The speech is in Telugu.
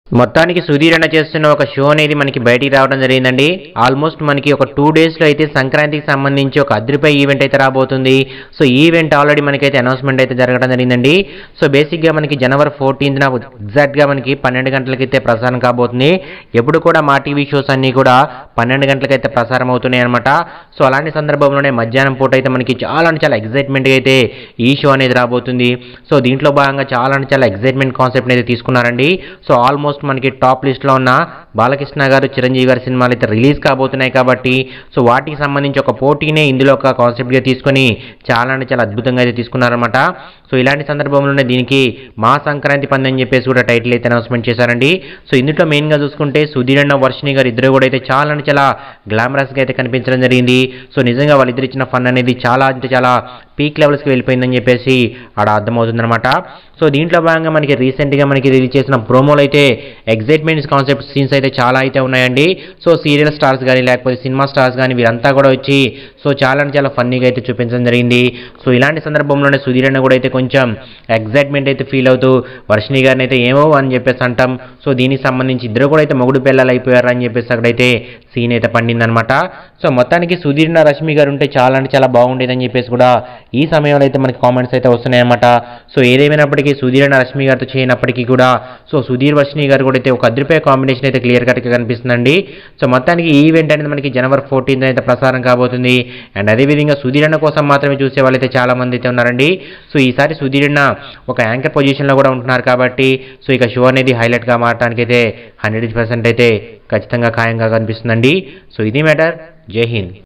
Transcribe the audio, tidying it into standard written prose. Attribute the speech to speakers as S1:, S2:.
S1: మొత్తానికి సుధీర్ అన్న చేస్తున్న ఒక షో అనేది మనకి బయటికి రావడం జరిగిందండి. ఆల్మోస్ట్ మనకి ఒక 2 డేస్లో అయితే సంక్రాంతికి సంబంధించి ఒక అదిరిపోయే ఈవెంట్ అయితే రాబోతుంది. సో ఈ ఈవెంట్ ఆల్రెడీ మనకైతే అనౌన్స్మెంట్ అయితే జరగడం జరిగిందండి. సో బేసిక్గా మనకి జనవరి 14న ఎగ్జాక్ట్గా మనకి 12 గంటలకైతే ప్రసారం కాబోతుంది. ఎప్పుడు కూడా మా టీవీ షోస్ అన్నీ కూడా 12 గంటలకైతే ప్రసారం అవుతున్నాయి అనమాట. సో అలాంటి సందర్భంలోనే మధ్యాహ్నం పూట అయితే మనకి చాలా ఎగ్జైట్మెంట్గా అయితే ఈ షో అనేది రాబోతుంది. సో దీంట్లో భాగంగా చాలా ఎగ్జైట్మెంట్ కాన్సెప్ట్ అయితే తీసుకున్నారండి. సో ఆల్మోస్ట్ మనకి టాప్ లిస్ట్లో ఉన్న బాలకృష్ణ గారు, చిరంజీవి గారి సినిమాలు అయితే రిలీజ్ కాబోతున్నాయి కాబట్టి సో వాటికి సంబంధించి ఒక పోటీనే ఇందులో ఒక కాన్సెప్ట్గా తీసుకొని చాలా అద్భుతంగా అయితే తీసుకున్నారనమాట. సో ఇలాంటి సందర్భంలోనే దీనికి మా సంక్రాంతి పందెం అని చెప్పేసి కూడా టైటిల్ అయితే అనౌన్స్మెంట్ చేశారండి. సో ఇందులో మెయిన్గా చూసుకుంటే సుధీర్ అన్న, వర్షిణి గారు ఇద్దరు కూడా అయితే చాలా గ్లామరస్గా అయితే కనిపించడం జరిగింది. సో నిజంగా వాళ్ళిద్దరు ఇచ్చిన ఫన్ అనేది చాలా పీక్ లెవెల్స్కి వెళ్ళిపోయిందని చెప్పేసి ఆడ అర్థమవుతుందన్నమాట. సో దీంట్లో భాగంగా మనకి రీసెంట్గా మనకి రిలీజ్ చేసిన ప్రోమోలు అయితే ఎగ్జైట్మెంట్స్ కాన్సెప్ట్ సీన్స్ అయితే చాలా అయితే ఉన్నాయండి. సో సీరియల్ స్టార్స్ కానీ లేకపోతే సినిమా స్టార్స్ కానీ వీరంతా కూడా వచ్చి సో చాలా ఫన్నీగా అయితే చూపించడం జరిగింది. సో ఇలాంటి సందర్భంలోనే సుధీర్ అన్న కూడా అయితే కొంచెం ఎగ్జైట్మెంట్ అయితే ఫీల్ అవుతూ వర్షిణి గారిని అయితే ఏమో అని చెప్పేసి అంటాం. సో దీనికి సంబంధించి ఇద్దరు కూడా అయితే మొగుడు పిల్లలు అయిపోయారు అని చెప్పేసి అక్కడైతే సీన్ అయితే పండిందనమాట. సో మొత్తానికి సుధీర్ అన్న, రష్మి గారు ఉంటే చాలా బాగుండేదని చెప్పేసి కూడా ఈ సమయంలో అయితే మనకి కామెంట్స్ అయితే వస్తున్నాయన్నమాట. సో ఏదేమైనప్పటికీ సుధీర్ అన్న రష్మి గారితో చేయనప్పటికీ కూడా సో సుధీర్, వర్షిణి గారు కూడా అయితే ఒక అదిరిపోయే కాంబినేషన్ అయితే క్లియర్ కట్గా కనిపిస్తుందండి. సో మొత్తానికి ఈ ఈవెంట్ అనేది మనకి జనవరి 14న అయితే ప్రసారం కాబోతుంది. అండ్ అదేవిధంగా సుధీర్ అన్న కోసం మాత్రమే చూసే వాళ్ళైతే చాలా మంది అయితే ఉన్నారండి. సో ఈసారి సుధీర్ అన్న ఒక యాంకర్ పొజిషన్లో కూడా ఉంటున్నారు కాబట్టి సో ఇక షో అనేది హైలైట్గా మారడానికి అయితే 100% అయితే ఖచ్చితంగా ఖాయంగా కనిపిస్తుందండి. సో ఇది మ్యాటర్. జై హింద్.